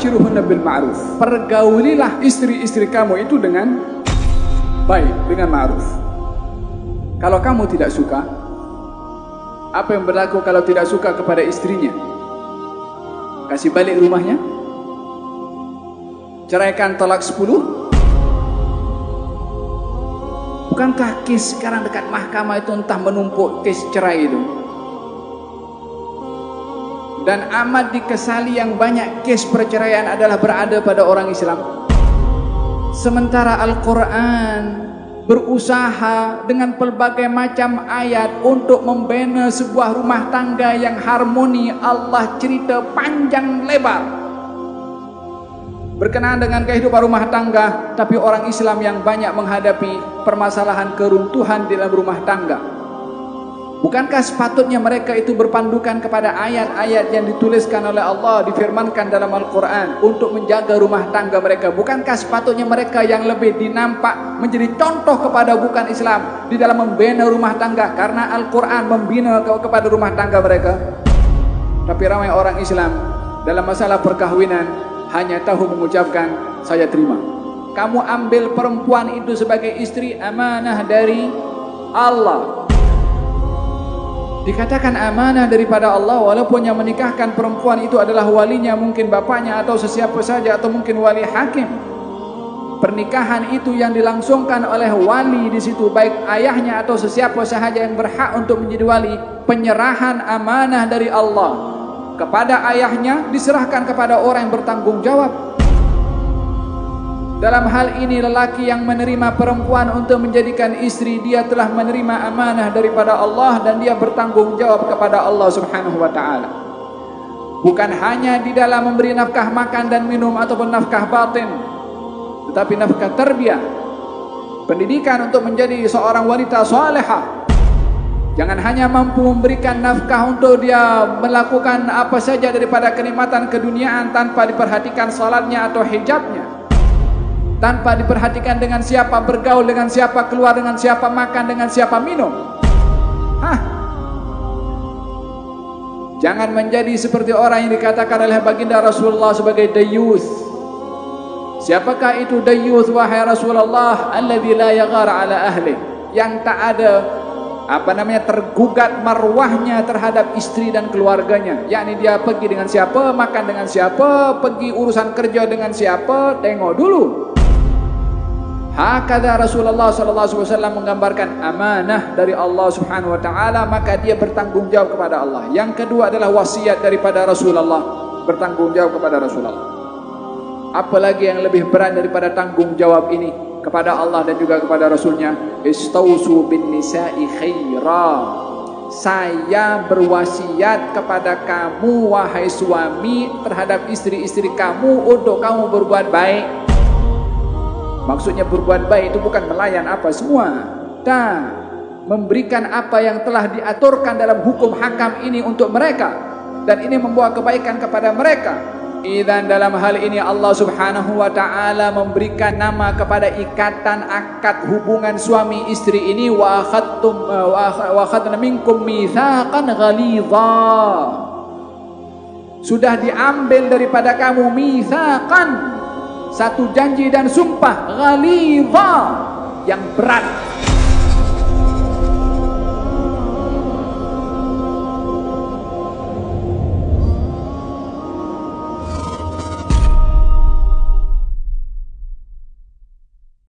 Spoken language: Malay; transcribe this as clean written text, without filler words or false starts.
wa'ashiruhunna bil ma'ruf. Pergaulilah istri-istri kamu itu dengan baik, dengan ma'ruf. Kalau kamu tidak suka, apa yang berlaku kalau tidak suka kepada istrinya? Kasih balik rumahnya? Ceraikan, talak 10? Bukankah kes sekarang dekat mahkamah itu entah menumpuk kes cerai itu? Dan amat dikesali yang banyak kes perceraian adalah berada pada orang Islam. Sementara Al-Quran berusaha dengan pelbagai macam ayat untuk membina sebuah rumah tangga yang harmoni. Allah cerita panjang lebar berkenaan dengan kehidupan rumah tangga, tapi orang Islam yang banyak menghadapi permasalahan keruntuhan di dalam rumah tangga. Bukankah sepatutnya mereka itu berpandukan kepada ayat-ayat yang dituliskan oleh Allah, difirmankan dalam Al-Quran untuk menjaga rumah tangga mereka? Bukankah sepatutnya mereka yang lebih dinampak menjadi contoh kepada bukan Islam di dalam membina rumah tangga, karena Al-Quran membina kepada rumah tangga mereka? Tapi ramai orang Islam dalam masalah perkahwinan hanya tahu mengucapkan saya terima. Kamu ambil perempuan itu sebagai istri, amanah dari Allah. Dikatakan amanah daripada Allah, walaupun yang menikahkan perempuan itu adalah walinya, mungkin bapaknya atau sesiapa saja, atau mungkin wali hakim. Pernikahan itu yang dilangsungkan oleh wali di situ, baik ayahnya atau sesiapa sahaja yang berhak untuk menjadi wali. Penyerahan amanah dari Allah kepada ayahnya diserahkan kepada orang yang bertanggung jawab. Dalam hal ini lelaki yang menerima perempuan untuk menjadikan istri, dia telah menerima amanah daripada Allah dan dia bertanggung jawab kepada Allah Subhanahu wa taala. Bukan hanya di dalam memberi nafkah makan dan minum ataupun nafkah batin, tetapi nafkah tarbiyah, pendidikan untuk menjadi seorang wanita salihah. Jangan hanya mampu memberikan nafkah untuk dia melakukan apa saja daripada kenikmatan keduniaan tanpa diperhatikan salatnya atau hijabnya, tanpa diperhatikan dengan siapa bergaul, dengan siapa keluar, dengan siapa makan, dengan siapa minum. Jangan menjadi seperti orang yang dikatakan oleh baginda Rasulullah sebagai dayuth. Siapakah itu dayuth wahai Rasulullah? Alladzi la yaghar ala ahli, yang tak ada tergugat marwahnya terhadap istri dan keluarganya. Yakni dia pergi dengan siapa, makan dengan siapa, pergi urusan kerja dengan siapa, tengok dulu. Hakadha Rasulullah sallallahu alaihi wasallam menggambarkan amanah dari Allah Subhanahu wa taala, maka dia bertanggung jawab kepada Allah. Yang kedua adalah wasiat daripada Rasulullah, bertanggung jawab kepada Rasulullah. Apalagi yang lebih berat daripada tanggung jawab ini kepada Allah dan juga kepada Rasulnya? Istausu bin nisa'i khaira. Saya berwasiat kepada kamu wahai suami terhadap istri-istri kamu untuk kamu berbuat baik. Maksudnya berbuat baik itu bukan melayan apa semua, dan memberikan apa yang telah diaturkan dalam hukum hakam ini untuk mereka, dan ini membawa kebaikan kepada mereka. Dan dalam hal ini Allah Subhanahu wa taala memberikan nama kepada ikatan akad hubungan suami istri ini, wa akhadna minkum mitsaqan ghalidha. Sudah diambil daripada kamu mitsaqan, satu janji dan sumpah, ghalidha, yang berat.